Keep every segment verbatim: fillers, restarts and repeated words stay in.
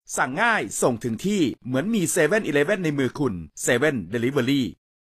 สั่งง่ายส่งถึงที่เหมือนมีเซเว่นอีเลฟเว่นในมือคุณเซเว่นเดลิเวอรี่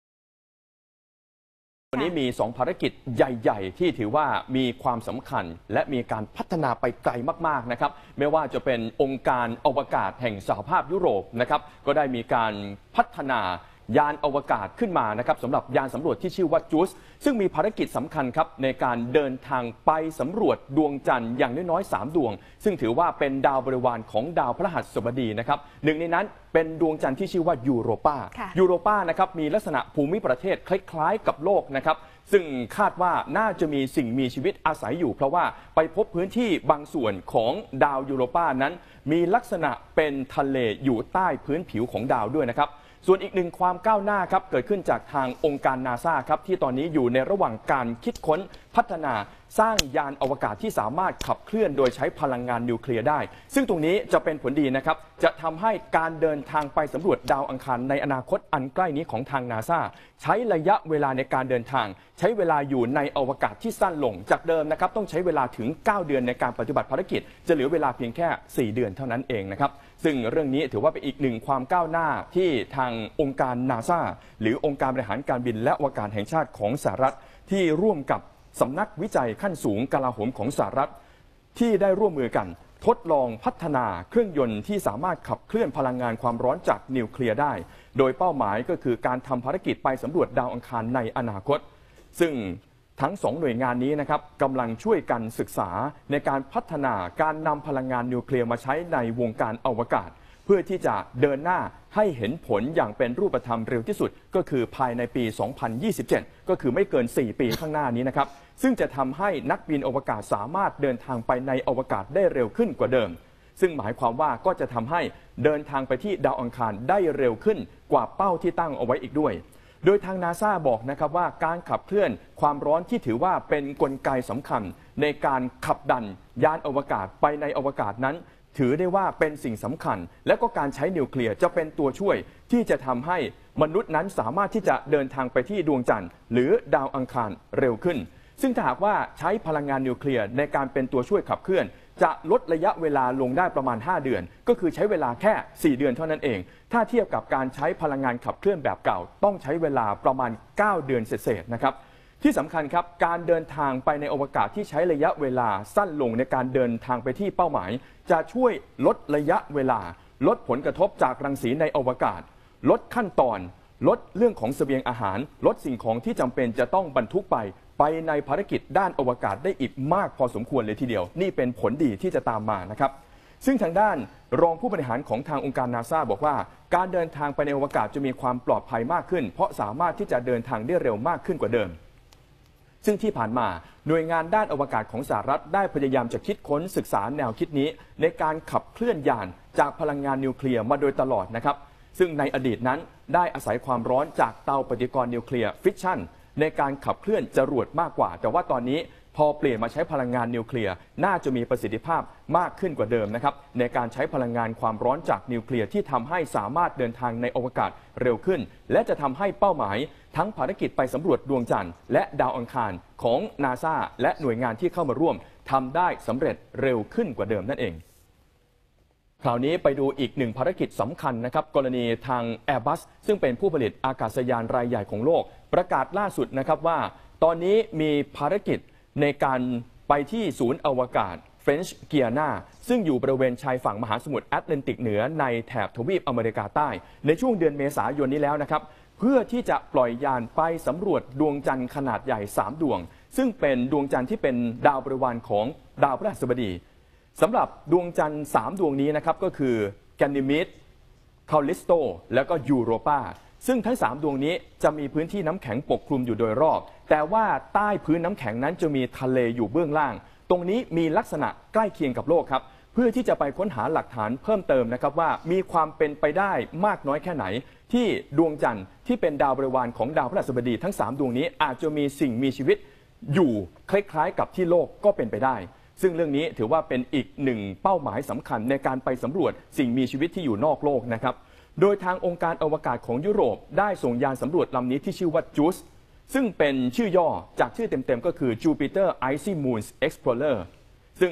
วันนี้มีสองภารกิจใหญ่ๆที่ถือว่ามีความสำคัญและมีการพัฒนาไปไกลมากๆนะครับไม่ว่าจะเป็นองค์การอวกาศแห่งสหภาพยุโรปนะครับก็ได้มีการพัฒนายานอวกาศขึ้นมานะครับสำหรับยานสำรวจที่ชื่อว่าจูสซึ่งมีภารกิจสำคัญครับในการเดินทางไปสำรวจดวงจันทร์อย่างน้อยๆสามดวงซึ่งถือว่าเป็นดาวบริวารของดาวพฤหัสบดีนะครับหนึ่งในนั้นเป็นดวงจันทร์ที่ชื่อว่ายูโรปายูโรปานะครับมีลักษณะภูมิประเทศคล้ายๆกับโลกนะครับซึ่งคาดว่าน่าจะมีสิ่งมีชีวิตอาศัยอยู่เพราะว่าไปพบพื้นที่บางส่วนของดาวยูโรปานั้นมีลักษณะเป็นทะเลอยู่ใต้พื้นผิวของดาวด้วยนะครับส่วนอีกหนึ่งความก้าวหน้าครับเกิดขึ้นจากทางองค์การนาซาครับที่ตอนนี้อยู่ในระหว่างการคิดค้นพัฒนาสร้างยานอวกาศที่สามารถขับเคลื่อนโดยใช้พลังงานนิวเคลียร์ได้ซึ่งตรงนี้จะเป็นผลดีนะครับจะทำให้การเดินทางไปสำรวจดาวอังคารในอนาคตอันใกล้นี้ของทางนาซาใช้ระยะเวลาในการเดินทางใช้เวลาอยู่ในอวกาศที่สั้นลงจากเดิมนะครับต้องใช้เวลาถึงเก้าเดือนในการปฏิบัติภารกิจจะเหลือเวลาเพียงแค่สี่เดือนเท่านั้นเองนะครับซึ่งเรื่องนี้ถือว่าเป็นอีกหนึ่งความก้าวหน้าที่ทางองค์การนาซาหรือองค์การบริหารการบินและอวกาศแห่งชาติของสหรัฐที่ร่วมกับสำนักวิจัยขั้นสูงกลาโหมของสหรัฐที่ได้ร่วมมือกันทดลองพัฒนาเครื่องยนต์ที่สามารถขับเคลื่อนพลังงานความร้อนจากนิวเคลียร์ได้โดยเป้าหมายก็คือการทำภารกิจไปสำรวจดาวอังคารในอนาคตซึ่งทั้งสองหน่วยงานนี้นะครับกำลังช่วยกันศึกษาในการพัฒนาการนำพลังงานนิวเคลียร์มาใช้ในวงการอวกาศเพื่อที่จะเดินหน้าให้เห็นผลอย่างเป็นรูปธรรมเร็วที่สุดก็คือภายในปี สองพันยี่สิบเจ็ด ก็คือไม่เกิน สี่ ปีข้างหน้านี้นะครับซึ่งจะทำให้นักบินอวกาศสามารถเดินทางไปในอวกาศได้เร็วขึ้นกว่าเดิมซึ่งหมายความว่าก็จะทำให้เดินทางไปที่ดาวอังคารได้เร็วขึ้นกว่าเป้าที่ตั้งเอาไว้อีกด้วยโดยทางนาซาบอกนะครับว่าการขับเคลื่อนความร้อนที่ถือว่าเป็นกลไกสำคัญในการขับดันยานอวกาศไปในอวกาศนั้นถือได้ว่าเป็นสิ่งสำคัญและก็การใช้นิวเคลียร์จะเป็นตัวช่วยที่จะทำให้มนุษย์นั้นสามารถที่จะเดินทางไปที่ดวงจันทร์หรือดาวอังคารเร็วขึ้นซึ่งถ้าหากว่าใช้พลังงานนิวเคลียร์ในการเป็นตัวช่วยขับเคลื่อนจะลดระยะเวลาลงได้ประมาณห้าเดือนก็คือใช้เวลาแค่สี่เดือนเท่านั้นเองถ้าเทียบกับการใช้พลังงานขับเคลื่อนแบบเก่าต้องใช้เวลาประมาณเก้าเดือนเศษๆนะครับที่สำคัญครับการเดินทางไปในอวกาศที่ใช้ระยะเวลาสั้นลงในการเดินทางไปที่เป้าหมายจะช่วยลดระยะเวลาลดผลกระทบจากรังสีในอวกาศลดขั้นตอนลดเรื่องของเสบียงอาหารลดสิ่งของที่จำเป็นจะต้องบรรทุกไปไปในภารกิจด้านอวกาศได้อีกมากพอสมควรเลยทีเดียวนี่เป็นผลดีที่จะตามมานะครับซึ่งทางด้านรองผู้บริหารของทางองค์การนาซาบอกว่าการเดินทางไปในอวกาศจะมีความปลอดภัยมากขึ้นเพราะสามารถที่จะเดินทางได้เร็วมากขึ้นกว่าเดิมซึ่งที่ผ่านมาหน่วยงานด้านอวกาศของสหรัฐได้พยายามจะคิดค้นศึกษาแนวคิดนี้ในการขับเคลื่อนยานจากพลังงานนิวเคลียร์มาโดยตลอดนะครับซึ่งในอดีตนั้นได้อาศัยความร้อนจากเตาปฏิกรณ์นิวเคลียร์ฟิชชันในการขับเคลื่อนจรวดมากกว่าแต่ว่าตอนนี้พอเปลี่ยนมาใช้พลังงานนิวเคลียร์น่าจะมีประสิทธิภาพมากขึ้นกว่าเดิมนะครับในการใช้พลังงานความร้อนจากนิวเคลียร์ที่ทำให้สามารถเดินทางในอวกาศเร็วขึ้นและจะทำให้เป้าหมายทั้งภารกิจไปสำรวจดวงจันทร์และดาวอังคารของนาซาและหน่วยงานที่เข้ามาร่วมทำได้สำเร็จเร็วขึ้นกว่าเดิมนั่นเองคราวนี้ไปดูอีกหนึ่งภารกิจสำคัญนะครับกรณีทาง Airbus ซึ่งเป็นผู้ผลิตอากาศยานรายใหญ่ของโลกประกาศล่าสุดนะครับว่าตอนนี้มีภารกิจในการไปที่ศูนย์อวกาศเฟรนช์กิอานาซึ่งอยู่บริเวณชายฝั่งมหาสมุทรแอตแลนติกเหนือในแถบทวีปอเมริกาใต้ในช่วงเดือนเมษายนนี้แล้วนะครับเพื่อที่จะปล่อยยานไปสำรวจดวงจันทร์ขนาดใหญ่สามดวงซึ่งเป็นดวงจันทร์ที่เป็นดาวบริวารของดาวพฤหัสบดีสำหรับดวงจันทร์สามดวงนี้นะครับก็คือแกนิมีดคาลิสโตและก็ยูโรปาซึ่งทั้งสามดวงนี้จะมีพื้นที่น้ำแข็งปกคลุมอยู่โดยรอบแต่ว่าใต้พื้นน้ำแข็งนั้นจะมีทะเลอยู่เบื้องล่างตรงนี้มีลักษณะใกล้เคียงกับโลกครับเพื่อที่จะไปค้นหาหลักฐานเพิ่มเติมนะครับว่ามีความเป็นไปได้มากน้อยแค่ไหนที่ดวงจันทร์ที่เป็นดาวบริวารของดาวพฤหัสบดีทั้งสามดวงนี้อาจจะมีสิ่งมีชีวิตอยู่คล้ายๆกับที่โลกก็เป็นไปได้ซึ่งเรื่องนี้ถือว่าเป็นอีกหนึ่งเป้าหมายสำคัญในการไปสำรวจสิ่งมีชีวิตที่อยู่นอกโลกนะครับโดยทางองค์การอวกาศของยุโรปได้ส่งยานสำรวจลำนี้ที่ชื่อว่าจูสซึ่งเป็นชื่อย่อจากชื่อเต็มๆก็คือ Jupiter Icy Moons Explorer ซึ่ง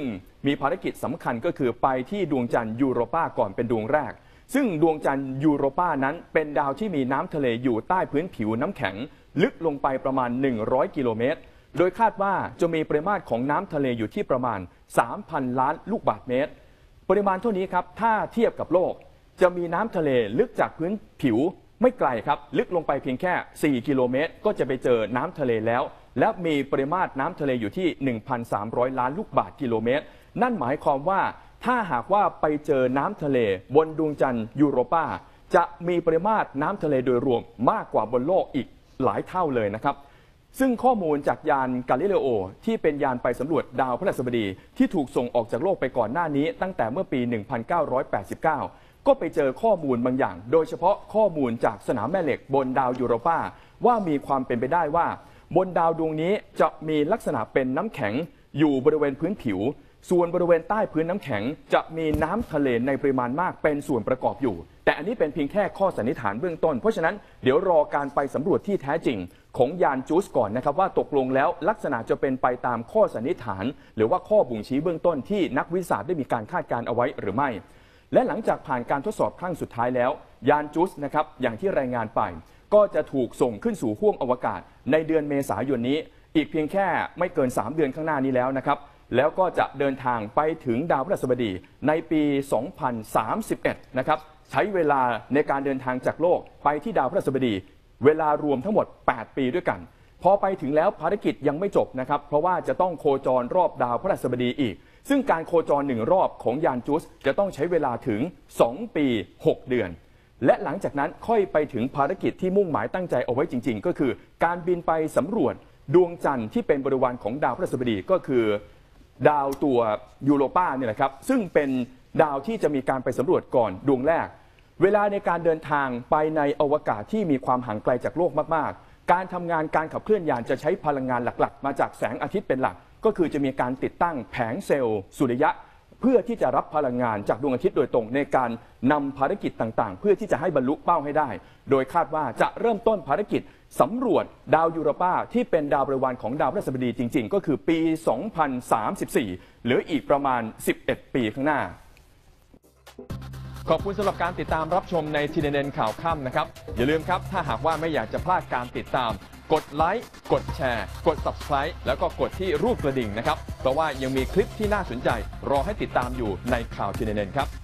มีภารกิจสำคัญก็คือไปที่ดวงจันทร์ยูโรปาก่อนเป็นดวงแรกซึ่งดวงจันทร์ยูโรปานั้นเป็นดาวที่มีน้ำทะเลอยู่ใต้พื้นผิวน้ำแข็งลึกลงไปประมาณหนึ่งร้อยกิโลเมตรโดยคาดว่าจะมีปริมาตรของน้ำทะเลอยู่ที่ประมาณ สามพัน ล้านลูกบาศก์เมตรปริมาณเท่านี้ครับถ้าเทียบกับโลกจะมีน้ำทะเลลึกจากพื้นผิวไม่ไกลครับลึกลงไปเพียงแค่สี่กิโลเมตรก็จะไปเจอน้ำทะเลแล้วและมีปริมาตรน้ำทะเลอยู่ที่ หนึ่งพันสามร้อย ล้านลูกบาศก์กิโลเมตรนั่นหมายความว่าถ้าหากว่าไปเจอน้ำทะเลบนดวงจันทร์ยูโรปาจะมีปริมาตรน้ำทะเลโดยรวมมากกว่าบนโลกอีกหลายเท่าเลยนะครับซึ่งข้อมูลจากยานกาลิเลโอที่เป็นยานไปสำรวจดาวพฤหัสบดีที่ถูกส่งออกจากโลกไปก่อนหน้านี้ตั้งแต่เมื่อปี หนึ่งพันเก้าร้อยแปดสิบเก้า ก็ไปเจอข้อมูลบางอย่างโดยเฉพาะข้อมูลจากสนามแม่เหล็กบนดาวยูโรปาว่ามีความเป็นไปได้ว่าบนดาวดวงนี้จะมีลักษณะเป็นน้ำแข็งอยู่บริเวณพื้นผิวส่วนบริเวณใต้พื้นน้ำแข็งจะมีน้ำทะเลในปริมาณมากเป็นส่วนประกอบอยู่แต่อันนี้เป็นเพียงแค่ข้อสันนิษฐานเบื้องต้นเพราะฉะนั้นเดี๋ยวรอการไปสำรวจที่แท้จริงของยานจูสก่อนนะครับว่าตกลงแล้วลักษณะจะเป็นไปตามข้อสันนิษฐานหรือว่าข้อบ่งชี้เบื้องต้นที่นักวิทยาศาสตร์ได้มีการคาดการณ์เอาไว้หรือไม่และหลังจากผ่านการทดสอบครั้งสุดท้ายแล้วยานจูสนะครับอย่างที่รายงานไปก็จะถูกส่งขึ้นสู่ห้วงอวกาศในเดือนเมษายนนี้อีกเพียงแค่ไม่เกินสามเดือนข้างหน้านี้แล้วนะครับแล้วก็จะเดินทางไปถึงดาวพฤหัสบดีในปี สองพันสามสิบเอ็ด นะครับใช้เวลาในการเดินทางจากโลกไปที่ดาวพฤหัสบดีเวลารวมทั้งหมดแปดปีด้วยกันพอไปถึงแล้วภารกิจยังไม่จบนะครับเพราะว่าจะต้องโคจรรอบดาวพฤหัสบดีอีกซึ่งการโคจรหนึ่งรอบของยานจูสจะต้องใช้เวลาถึงสองปีหกเดือนและหลังจากนั้นค่อยไปถึงภารกิจที่มุ่งหมายตั้งใจเอาไว้จริงๆก็คือการบินไปสำรวจดวงจันทร์ที่เป็นบริวารของดาวพฤหัสบดีก็คือดาวตัวยูโรปาเนี่ยแหละครับซึ่งเป็นดาวที่จะมีการไปสำรวจก่อนดวงแรกเวลาในการเดินทางไปในอวกาศที่มีความห่างไกลจากโลกมากๆการทำงานการขับเคลื่อนยานจะใช้พลังงานหลักๆมาจากแสงอาทิตย์เป็นหลักก็คือจะมีการติดตั้งแผงเซลล์สุริยะเพื่อที่จะรับพลังงานจากดวงอาทิตย์โดยตรงในการนำภารกิจต่างๆเพื่อที่จะให้บรรลุเป้าให้ได้โดยคาดว่าจะเริ่มต้นภารกิจสำรวจดาวยูโรปาที่เป็นดาวบริวารของดาวพฤหัสบดีจริงๆก็คือปี สองพันสามสิบสี่ หรืออีกประมาณ สิบเอ็ด ปีข้างหน้าขอบคุณสำหรับการติดตามรับชมใน ที เอ็น เอ็น ข่าวค่ำนะครับอย่าลืมครับถ้าหากว่าไม่อยากจะพลาดการติดตามกดไลค์กดแชร์กด ซับสไครบ์ แล้วก็กดที่รูปกระดิ่งนะครับเพราะว่ายังมีคลิปที่น่าสนใจรอให้ติดตามอยู่ในข่าว ที เอ็น เอ็น ครับ